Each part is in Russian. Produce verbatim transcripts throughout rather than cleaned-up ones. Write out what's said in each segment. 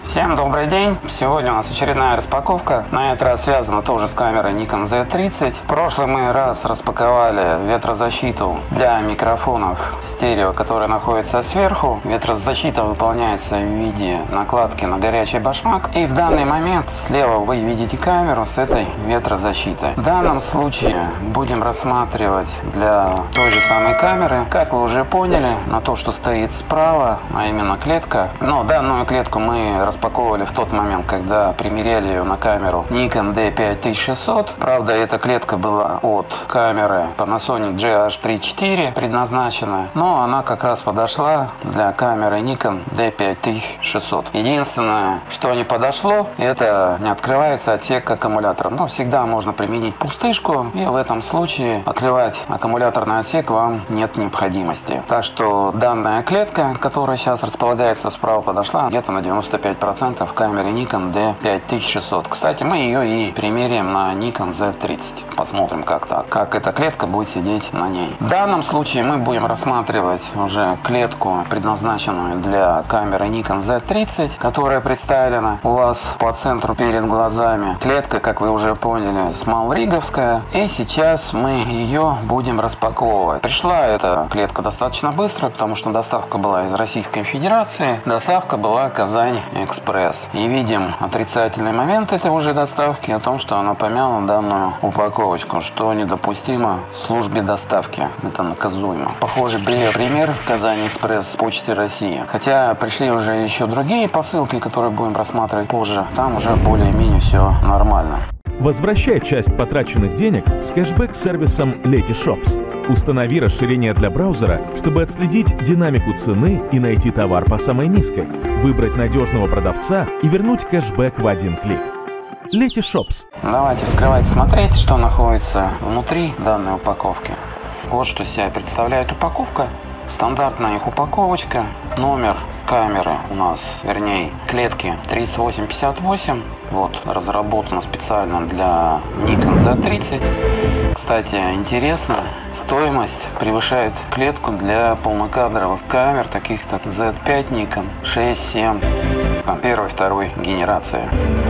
Всем добрый день! Сегодня у нас очередная распаковка. На этот раз связана тоже с камерой Nikon зет тридцать. В прошлый мы раз распаковали ветрозащиту для микрофонов стерео, которая находится сверху. Ветрозащита выполняется в виде накладки на горячий башмак. И в данный момент слева вы видите камеру с этой ветрозащитой. В данном случае будем рассматривать для той же самой камеры, как вы уже поняли, на то, что стоит справа, а именно клетка. Но данную клетку мы распаковывали в тот момент, когда примеряли ее на камеру Nikon ди пять тысяч шестьсот. Правда, эта клетка была от камеры Panasonic джи аш три четыре предназначена, но она как раз подошла для камеры Nikon ди пять тысяч шестьсот. Единственное, что не подошло, это не открывается отсек аккумулятора. Но всегда можно применить пустышку, и в этом случае открывать аккумуляторный отсек вам нет необходимости. Так что данная клетка, которая сейчас располагается справа, подошла где-то на девяносто пять процентов в камере Nikon ди пять тысяч шестьсот. Кстати, мы ее и примерим на Nikon зет тридцать. Посмотрим, как так, как эта клетка будет сидеть на ней. В данном случае мы будем рассматривать уже клетку, предназначенную для камеры Nikon зет тридцать, которая представлена у вас по центру перед глазами. Клетка, как вы уже поняли, смолриговская. И сейчас мы ее будем распаковывать. Пришла эта клетка достаточно быстро, потому что доставка была из Российской Федерации. Доставка была Казань Экспресс. И видим отрицательный момент этой уже доставки о том, что она помяла данную упаковочку, что недопустимо в службе доставки. Это наказуемо. Похожий пример в Казань Экспресс Почты России. Хотя пришли уже еще другие посылки, которые будем рассматривать позже. Там уже более-менее все нормально. Возвращай часть потраченных денег с кэшбэк-сервисом Letyshops. Установи расширение для браузера, чтобы отследить динамику цены и найти товар по самой низкой, выбрать надежного продавца и вернуть кэшбэк в один клик. Letyshops. Давайте вскрывать, смотреть, что находится внутри данной упаковки. Вот что себя представляет упаковка. Стандартная их упаковочка. Номер камеры у нас, вернее, клетки тридцать восемь пятьдесят восемь. Вот, разработана специально для Nikon зет тридцать. Кстати, интересно, стоимость превышает клетку для полнокадровых камер, таких как зет пять Nikon, шесть, семь, там, первой, второй генерации.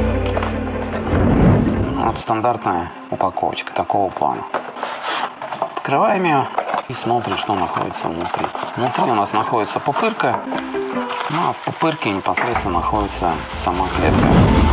Вот стандартная упаковочка такого плана. Открываем ее и смотрим, что находится внутри. Внутри у нас находится пупырка, ну а в пупырке непосредственно находится сама клетка.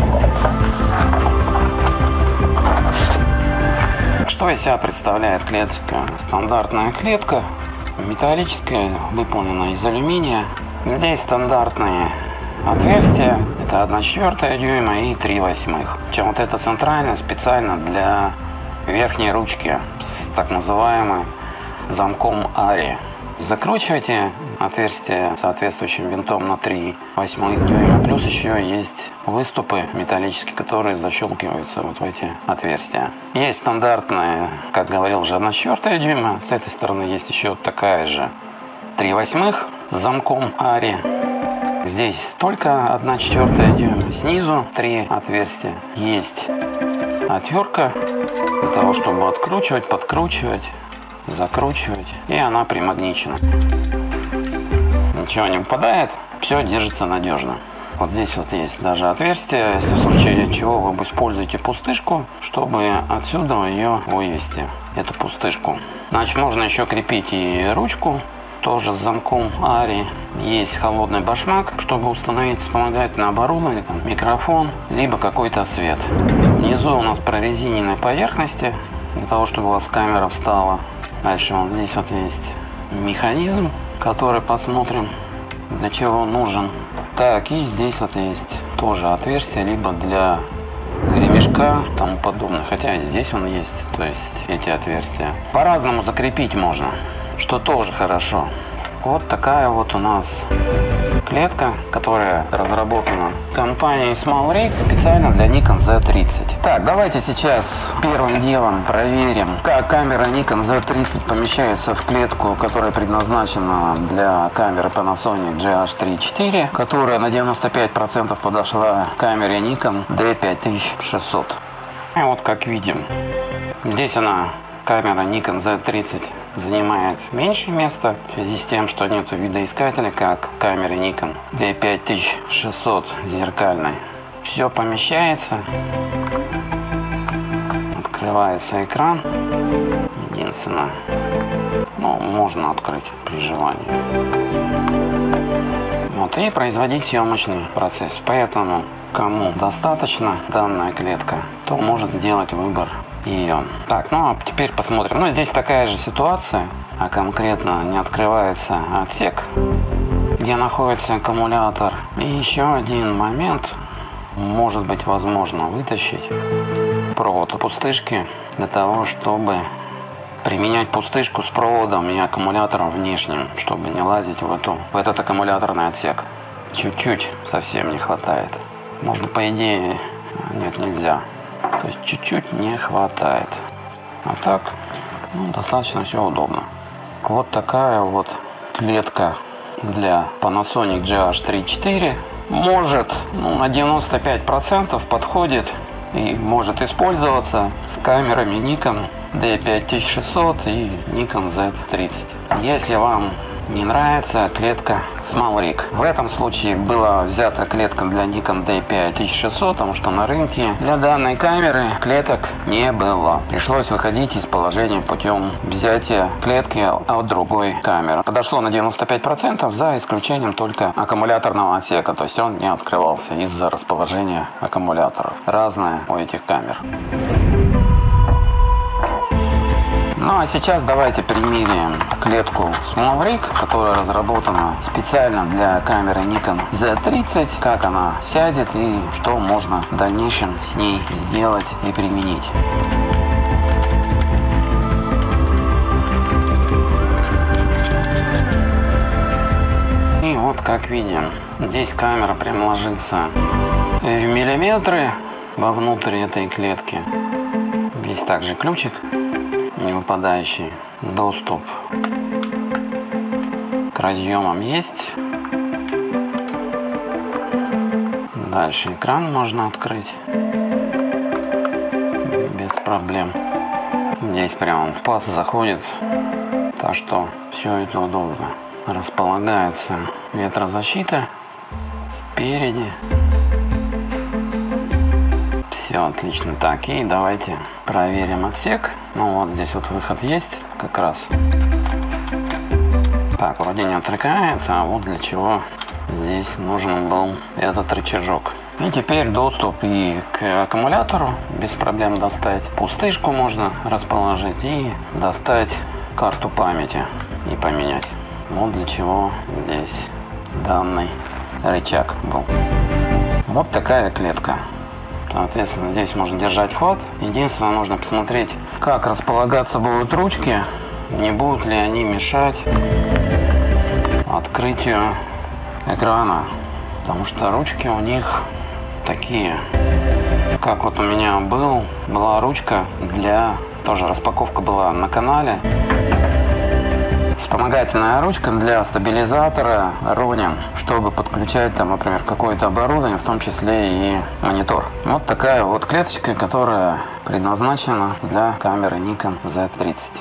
Что из себя представляет клетка? Стандартная клетка, металлическая, выполнена из алюминия. Здесь стандартные отверстия, это одна четвертая дюйма и три восьмых. Чем вот это центральное, специально для верхней ручки с так называемым замком Ари. Закручивайте отверстие соответствующим винтом на три восьмых дюйма. Плюс еще есть выступы металлические, которые защелкиваются вот в эти отверстия. Есть стандартная, как говорил уже, одна четвертая дюйма. С этой стороны есть еще такая же три восьмых с замком Ари. Здесь только одна четвертая дюйма. Снизу три отверстия. Есть отвертка для того, чтобы откручивать, подкручивать, закручивать, и она примагничена. Ничего не выпадает, все держится надежно. Вот здесь вот есть даже отверстие, если в случае чего вы используете пустышку, чтобы отсюда ее вывести, эту пустышку. Значит, можно еще крепить и ручку, тоже с замком Ари. Есть холодный башмак, чтобы установить вспомогательное оборудование, там, микрофон, либо какой-то свет. Внизу у нас прорезиненные поверхности, для того, чтобы у вас камера встала. Дальше вот здесь вот есть механизм, который посмотрим, для чего он нужен. Так, и здесь вот есть тоже отверстие, либо для ремешка и тому подобное. Хотя и здесь он есть, то есть эти отверстия. По-разному закрепить можно, что тоже хорошо. Вот такая вот у нас клетка, которая разработана компанией SmallRig специально для Nikon зет тридцать. Так, давайте сейчас первым делом проверим, как камера Nikon зет тридцать помещается в клетку, которая предназначена для камеры Panasonic джи аш три четыре, которая на девяносто пять процентов подошла к камере Nikon ди пять тысяч шестьсот. И вот как видим, здесь она, камера Nikon зет тридцать, занимает меньше места в связи с тем, что нету видоискателя, как в камере Nikon ди пять тысяч шестьсот зеркальной. Все помещается. Открывается экран. Единственное, ну, можно открыть при желании. Вот, и производить съемочный процесс. Поэтому, кому достаточно данная клетка, то может сделать выбор ее. Так, ну а теперь посмотрим. Ну, здесь такая же ситуация, а конкретно не открывается отсек, где находится аккумулятор. И еще один момент. Может быть возможно вытащить провод пустышки для того, чтобы применять пустышку с проводом и аккумулятором внешним, чтобы не лазить в, эту, в этот аккумуляторный отсек. Чуть-чуть совсем не хватает. Можно, по идее, нет, нельзя. То есть чуть-чуть не хватает. А так, ну, достаточно все удобно. Вот такая вот клетка для Panasonic джи эйч тридцать четыре. Может, ну, на девяносто пять процентов подходит и может использоваться с камерами Nikon ди пять тысяч шестьсот и Nikon зет тридцать. Если вам не нравится клетка SmallRig, в этом случае была взята клетка для Nikon ди пять тысяч шестьсот, потому что на рынке для данной камеры клеток не было. Пришлось выходить из положения путем взятия клетки от другой камеры. Подошло на девяносто пять процентов, за исключением только аккумуляторного отсека, то есть он не открывался из-за расположения аккумуляторов. Разное у этих камер. Ну а сейчас давайте примерим клетку SmallRig, которая разработана специально для камеры Nikon зет тридцать, как она сядет и что можно в дальнейшем с ней сделать и применить. И вот как видим, здесь камера прям ложится в миллиметры вовнутрь этой клетки. Здесь также ключик не выпадающий. Доступ к разъемам есть. Дальше экран можно открыть без проблем. Здесь прям в паз заходит, так что все это удобно. Располагается ветрозащита спереди. Все отлично. Так, и давайте проверим отсек. Ну вот здесь вот выход есть как раз. Так, вроде не отрыкается, а вот для чего здесь нужен был этот рычажок. И теперь доступ и к аккумулятору без проблем достать. Пустышку можно расположить и достать карту памяти и поменять. Вот для чего здесь данный рычаг был. Вот такая клетка. Соответственно, здесь можно держать хват. Единственное, нужно посмотреть, как располагаться будут ручки, не будут ли они мешать открытию экрана. Потому что ручки у них такие, как вот у меня был, была ручка для, тоже распаковка была на канале. Вспомогательная ручка для стабилизатора Ronin, чтобы подключать там, например, какое-то оборудование, в том числе и монитор. Вот такая вот клеточка, которая предназначена для камеры Nikon зет тридцать.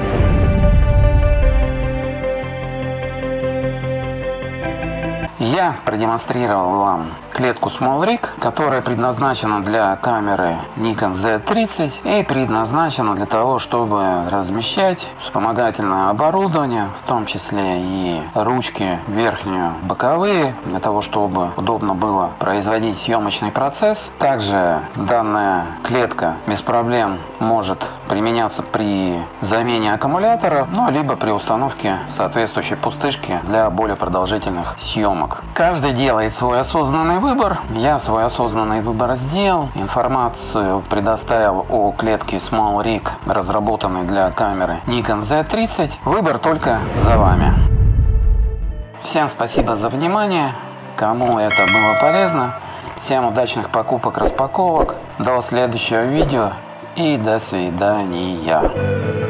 Я продемонстрировал вам клетку SmallRig, которая предназначена для камеры Nikon зет тридцать и предназначена для того, чтобы размещать вспомогательное оборудование, в том числе и ручки верхние, боковые, для того, чтобы удобно было производить съемочный процесс. Также данная клетка без проблем может применяться при замене аккумулятора, ну, либо при установке соответствующей пустышки для более продолжительных съемок. Каждый делает свой осознанный выбор. Я свой осознанный выбор сделал. Информацию предоставил о клетке SmallRig, разработанной для камеры Nikon зет тридцать. Выбор только за вами. Всем спасибо за внимание. Кому это было полезно. Всем удачных покупок, распаковок. До следующего видео и до свидания.